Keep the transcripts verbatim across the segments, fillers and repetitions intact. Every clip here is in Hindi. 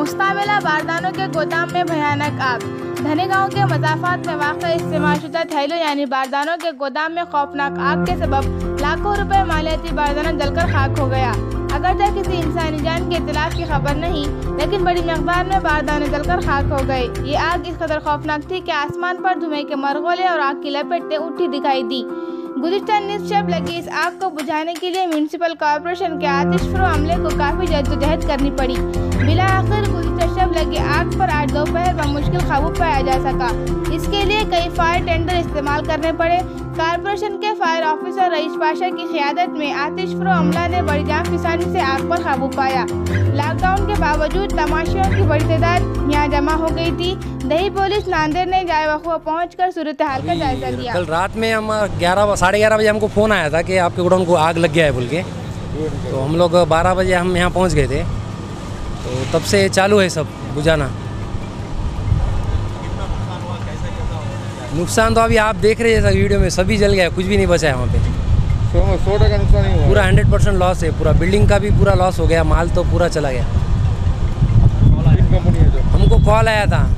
मुश्तामिला बारदानों के गोदाम में भयानक आग। धनी गांव के मजाफात में वाक़ा इस्तेमाल शुदा थैलों यानी बारदानों के गोदाम में खौफनाक आग के सबब लाखों रुपए मालियाती बारदाना जलकर खाक हो गया। अगरचे किसी इंसानी जान के इतलाफ की खबर नहीं, लेकिन बड़ी मकदार में बारदाने जलकर खाक हो गए। ये आग इस कदर खौफनाक थी कि आसमान पर धुएं के मरगोले और आग की लपेटें उठी दिखाई दी। गुज़िश्ता निस्फ शब लगी इस आग को बुझाने के लिए म्यूनसिपल कॉरपोरेशन के आतिशफरो अमले को काफ़ी जद्दोजहद करनी पड़ी। बिला आखिर गुज़िश्ता शब लगी आग पर आज दोपहर बमुश्किल काबू पाया जा सका। इसके लिए कई फायर टेंडर इस्तेमाल करने पड़े। कॉरपोरेशन के फायर ऑफिसर रईस पाशा की क़ियादत में आतिशफरो अमला ने बड़ी जाँफिसानी से आग पर काबू पाया। लॉकडाउन के बावजूद तमाशियों की बड़ी तादाद यहाँ जमा हो गई थी। दही पुलिस नांदेड़ ने जाए वक़्त पहुँच कर सूरत हाल का जायजा लिया। कल रात में हम ग्यारह साढ़े ग्यारह बजे हमको फ़ोन आया था कि आपके गोडाउन को आग लग गया है बोल के, तो हम लोग बारह बजे हम यहाँ पहुँच गए थे। तो तब से चालू है सब बुझाना। नुकसान तो अभी आप देख रहे हैं वीडियो में, सभी जल गया, कुछ भी नहीं बचा है वहाँ पे। सौ टका नुकसान नहीं हुआ? पूरा हंड्रेड परसेंट लॉस है। पूरा बिल्डिंग का भी पूरा लॉस हो गया, माल तो पूरा चला गया। कंपनी है जो हमको कॉल आया था,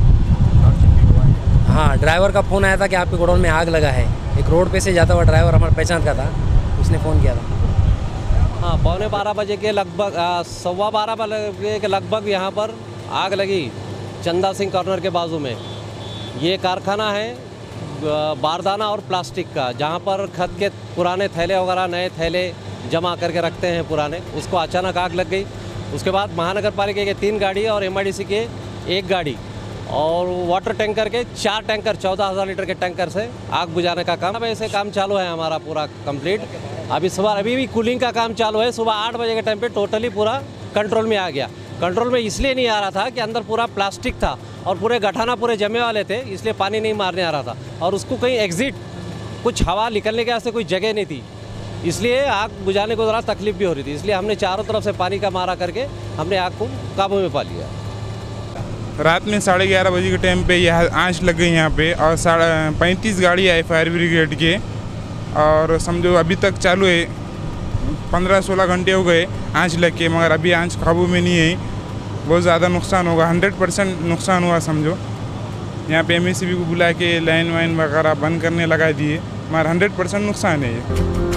हाँ ड्राइवर का फ़ोन आया था कि आपके गोडाउन में आग लगा है। एक रोड पे से जाता हुआ ड्राइवर हमारे पहचान का था, उसने फ़ोन किया था। हाँ, पौने बारह बजे के लगभग, सवा बारह बजे के लगभग यहाँ पर आग लगी चंदा सिंह कॉर्नर के बाजू में। ये कारखाना है बारदाना और प्लास्टिक का, जहाँ पर खत के पुराने थैले वगैरह नए थैले जमा करके रखते हैं पुराने, उसको अचानक आग लग गई। उसके बाद महानगर पालिका के तीन गाड़ी और एम आई डी सी के एक गाड़ी और वाटर टैंकर के चार टैंकर चौदह हज़ार लीटर के टैंकर से आग बुझाने का काम, अब ऐसे काम चालू है हमारा पूरा कंप्लीट। अभी सुबह अभी भी कूलिंग का काम चालू है। सुबह आठ बजे के टाइम पे टोटली पूरा कंट्रोल में आ गया। कंट्रोल में इसलिए नहीं आ रहा था कि अंदर पूरा प्लास्टिक था और पूरे गठाना पूरे जमे वाले थे, इसलिए पानी नहीं मारने आ रहा था और उसको कहीं एग्जिट कुछ हवा निकलने के वास्ते कोई जगह नहीं थी, इसलिए आग बुझाने को ज़रा तकलीफ भी हो रही थी। इसलिए हमने चारों तरफ से पानी का मारा करके हमने आग को काबू में पा लिया। रात में साढ़े ग्यारह बजे के टाइम पे यह आंच लग गई यहाँ पे और साढ़े पैंतीस गाड़ी आई फायर ब्रिगेड के, और समझो अभी तक चालू है। पंद्रह सोलह घंटे हो गए आंच लग के, मगर अभी आंच काबू में नहीं है। बहुत ज़्यादा नुकसान होगा, हंड्रेड परसेंट नुकसान हुआ समझो। यहाँ पे एम एस सी बी को बुला के लाइन वाइन वगैरह बंद करने लगा दिए, मगर हंड्रेड परसेंट नुकसान है ये।